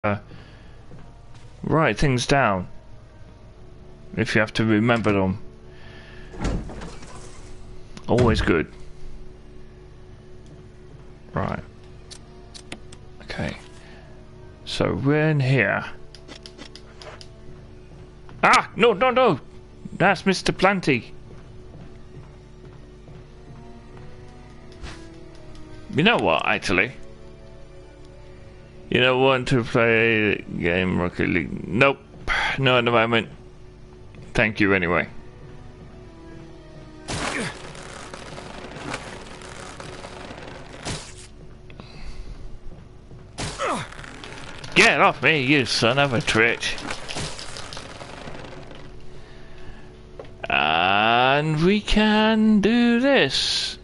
write things down if you have to remember them. Always good. Right. Okay. So we're in here. Ah! No, no, no! That's Mr. Planty. You know what, actually? You don't want to play game Rocket League? Nope. No at the moment. Thank you anyway. Get off me, you son of a bitch. And we can do this.